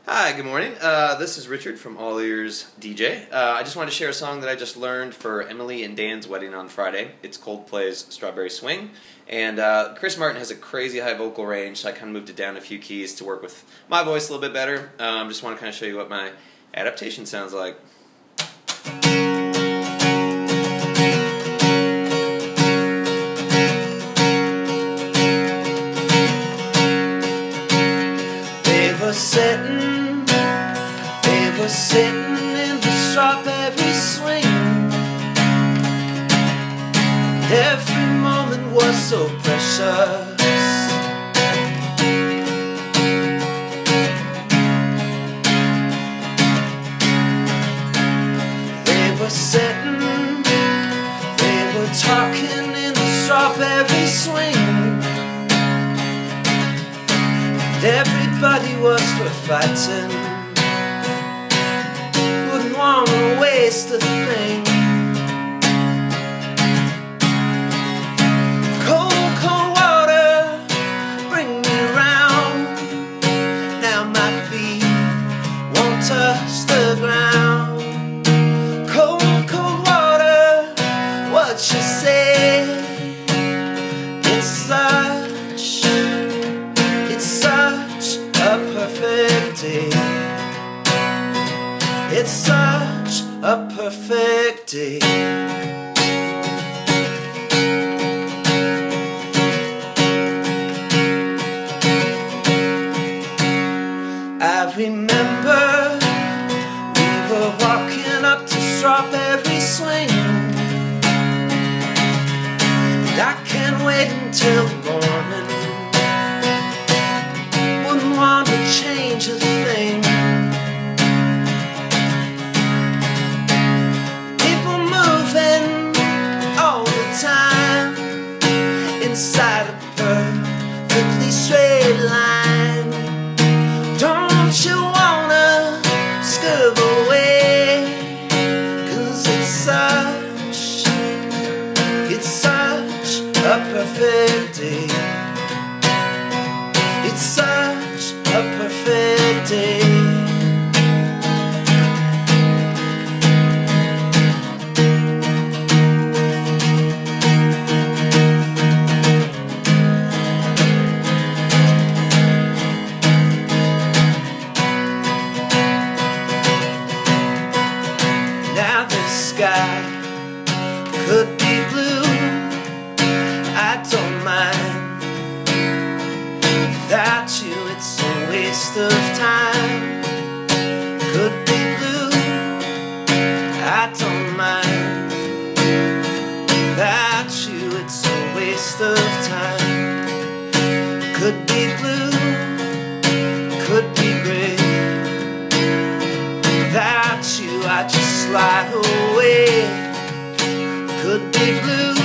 Hi, good morning. This is Richard from All Ears DJ. I just wanted to share a song that I just learned for Emily and Dan's wedding on Friday. It's Coldplay's Strawberry Swing. And Chris Martin has a crazy high vocal range, so I kind of moved it down a few keys to work with my voice a little bit better. Just want to kind of show you what my adaptation sounds like. They were sitting in the strawberry swing. Every moment was so precious. They were sitting, they were talking in the strawberry swing. Everybody was for fighting, wouldn't want to waste a thing. Cold, cold water, bring me round. Now my feet won't touch the ground. Cold, cold water, what you say? It's such a perfect day. It's such a perfect day. I remember we were walking up to Strawberry Swing, and I can't wait until the morning. Wouldn't want to change a thing. People moving all the time inside a perfectly straight line. Don't you wanna scurve away? 'Cause it's such a perfect day. It's such a perfect day. Now the sky could be blue, I don't mind. Without you it's a waste of time. Could be blue, I don't mind. Without you it's a waste of time. Could be blue, could be gray. Without you I just slide away. Could be blue,